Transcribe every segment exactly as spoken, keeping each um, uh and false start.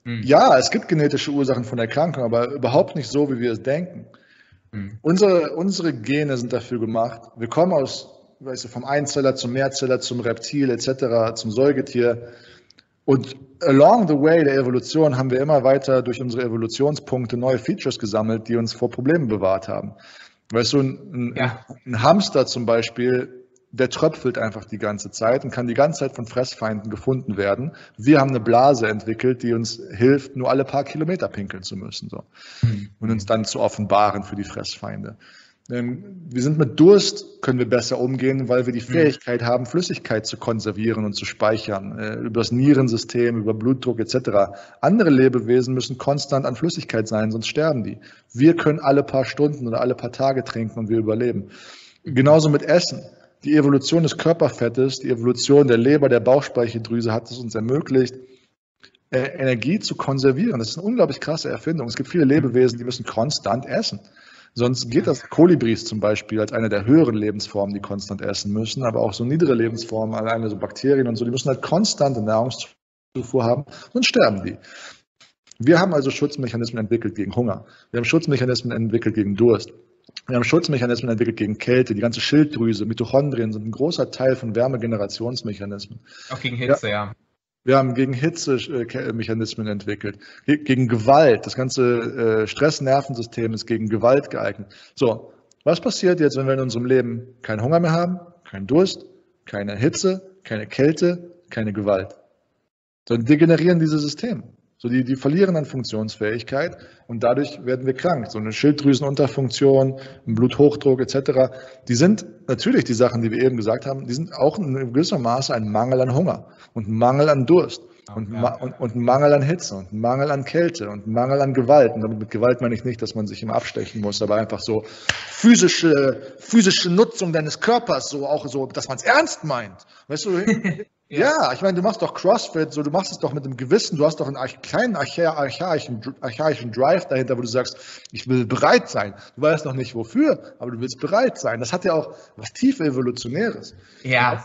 Hm. Ja, es gibt genetische Ursachen von Erkrankungen, aber überhaupt nicht so, wie wir es denken. Hm. Unsere, unsere Gene sind dafür gemacht. Wir kommen aus, weißt du, vom Einzeller zum Mehrzeller, zum Reptil et cetera, zum Säugetier. Und along the way der Evolution haben wir immer weiter durch unsere Evolutionspunkte neue Features gesammelt, die uns vor Problemen bewahrt haben. Weißt du, ein, ein, Ja. ein Hamster zum Beispiel, der tröpfelt einfach die ganze Zeit und kann die ganze Zeit von Fressfeinden gefunden werden. Wir haben eine Blase entwickelt, die uns hilft, nur alle paar Kilometer pinkeln zu müssen, so. Hm. Und uns dann zu offenbaren für die Fressfeinde. Wir sind mit Durst, können wir besser umgehen, weil wir die Fähigkeit haben, Flüssigkeit zu konservieren und zu speichern, äh, über das Nierensystem, über Blutdruck et cetera. Andere Lebewesen müssen konstant an Flüssigkeit sein, sonst sterben die. Wir können alle paar Stunden oder alle paar Tage trinken und wir überleben. Genauso mit Essen. Die Evolution des Körperfettes, die Evolution der Leber, der Bauchspeicheldrüse hat es uns ermöglicht, äh, Energie zu konservieren. Das ist eine unglaublich krasse Erfindung. Es gibt viele Lebewesen, die müssen konstant essen. Sonst geht das. Kolibris zum Beispiel als eine der höheren Lebensformen, die konstant essen müssen, aber auch so niedere Lebensformen, alleine so Bakterien und so, die müssen halt konstante Nahrungszufuhr haben, sonst sterben die. Wir haben also Schutzmechanismen entwickelt gegen Hunger. Wir haben Schutzmechanismen entwickelt gegen Durst. Wir haben Schutzmechanismen entwickelt gegen Kälte. Die ganze Schilddrüse, Mitochondrien sind ein großer Teil von Wärmegenerationsmechanismen. Auch gegen Hitze, ja. ja. Wir haben gegen Hitze Mechanismen entwickelt, gegen Gewalt. Das ganze Stressnervensystem ist gegen Gewalt geeignet. So, was passiert jetzt, wenn wir in unserem Leben keinen Hunger mehr haben, keinen Durst, keine Hitze, keine Kälte, keine Gewalt? Dann degenerieren diese Systeme. So, die, die verlieren an Funktionsfähigkeit und dadurch werden wir krank. So eine Schilddrüsenunterfunktion, ein Bluthochdruck et cetera. Die sind natürlich die Sachen, die wir eben gesagt haben, die sind auch in gewissem Maße ein Mangel an Hunger und ein Mangel an Durst und, ja. und, und ein Mangel an Hitze und ein Mangel an Kälte und ein Mangel an Gewalt. Und damit mit Gewalt meine ich nicht, dass man sich immer abstechen muss, aber einfach so physische, physische Nutzung deines Körpers, so auch so, dass man es ernst meint. Weißt du? Ja. ja, ich meine, du machst doch CrossFit, so, du machst es doch mit dem Gewissen, du hast doch einen kleinen archaischen, archaischen Drive dahinter, wo du sagst, ich will bereit sein. Du weißt noch nicht wofür, aber du willst bereit sein. Das hat ja auch was tief Evolutionäres. Ja.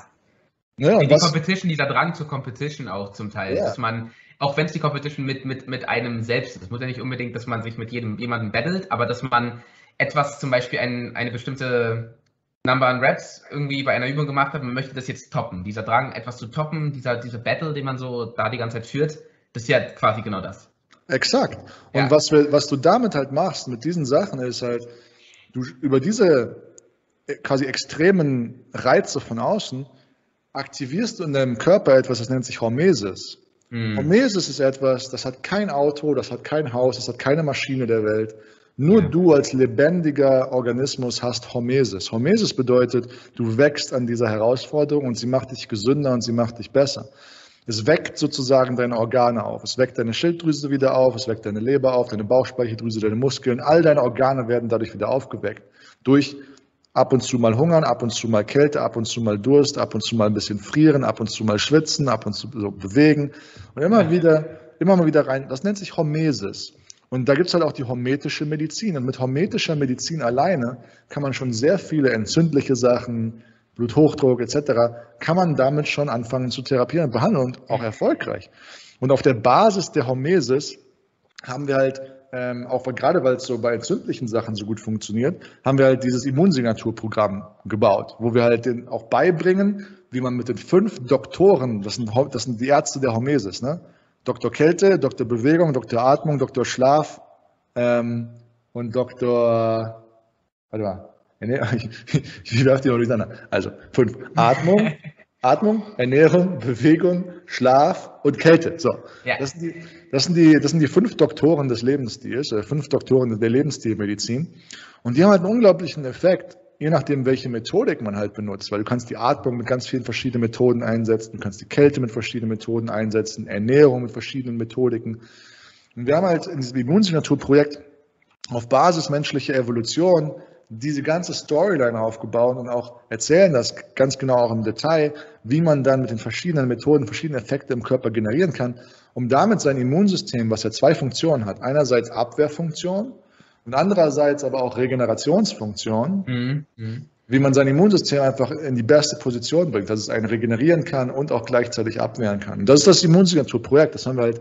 ja die was, Competition, dieser Drang zur Competition auch zum Teil, ja. dass man, auch wenn es die Competition mit, mit, mit einem selbst ist, das muss ja nicht unbedingt, dass man sich mit jedem jemandem battelt, aber dass man etwas, zum Beispiel ein, eine bestimmte Number an Reps irgendwie bei einer Übung gemacht hat, man möchte das jetzt toppen. Dieser Drang, etwas zu toppen, dieser, dieser Battle, den man so da die ganze Zeit führt, das ist ja quasi genau das. Exakt. Und ja. was, wir, was du damit halt machst, mit diesen Sachen, ist halt, du über diese quasi extremen Reize von außen aktivierst du in deinem Körper etwas, das nennt sich Hormesis. Mhm. Hormesis ist etwas, das hat kein Auto, das hat kein Haus, das hat keine Maschine der Welt. Nur ja. du als lebendiger Organismus hast Hormesis. Hormesis bedeutet, du wächst an dieser Herausforderung und sie macht dich gesünder und sie macht dich besser. Es weckt sozusagen deine Organe auf. Es weckt deine Schilddrüse wieder auf, es weckt deine Leber auf, deine Bauchspeicheldrüse, deine Muskeln. All deine Organe werden dadurch wieder aufgeweckt. Durch ab und zu mal Hungern, ab und zu mal Kälte, ab und zu mal Durst, ab und zu mal ein bisschen frieren, ab und zu mal schwitzen, ab und zu so bewegen. Und immer wieder, immer mal wieder rein. Das nennt sich Hormesis. Und da gibt es halt auch die hormetische Medizin. Und mit hormetischer Medizin alleine kann man schon sehr viele entzündliche Sachen, Bluthochdruck et cetera, kann man damit schon anfangen zu therapieren und behandeln und auch erfolgreich. Und auf der Basis der Hormesis haben wir halt, ähm, auch gerade weil es so bei entzündlichen Sachen so gut funktioniert, haben wir halt dieses Immunsignaturprogramm gebaut, wo wir halt den auch beibringen, wie man mit den fünf Doktoren, das sind, das sind die Ärzte der Hormesis, ne? Doktor Kälte, Doktor Bewegung, Doktor Atmung, Doktor Schlaf ähm, und Doktor, warte mal, ich, ich werfe die mal durcheinander. Also fünf, Atmung, Atmung, Ernährung, Bewegung, Schlaf und Kälte. So, ja. das, sind die, das, sind die, das sind die fünf Doktoren des Lebensstils, äh, fünf Doktoren der Lebensstilmedizin. Und die haben halt einen unglaublichen Effekt, je nachdem, welche Methodik man halt benutzt, weil du kannst die Atmung mit ganz vielen verschiedenen Methoden einsetzen, du kannst die Kälte mit verschiedenen Methoden einsetzen, Ernährung mit verschiedenen Methodiken. Und wir haben halt in diesem Immunsignaturprojekt auf Basis menschlicher Evolution diese ganze Storyline aufgebaut und auch erzählen das ganz genau auch im Detail, wie man dann mit den verschiedenen Methoden verschiedene Effekte im Körper generieren kann, um damit sein Immunsystem, was ja zwei Funktionen hat, einerseits Abwehrfunktion, und andererseits aber auch Regenerationsfunktion, mhm. wie man sein Immunsystem einfach in die beste Position bringt, dass es einen regenerieren kann und auch gleichzeitig abwehren kann. Und das ist das Immunsignaturprojekt, das haben wir halt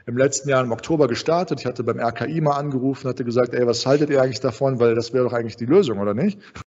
im letzten Jahr im Oktober gestartet. Ich hatte beim R K I mal angerufen, hatte gesagt, ey, was haltet ihr eigentlich davon? Weil das wäre doch eigentlich die Lösung, oder nicht?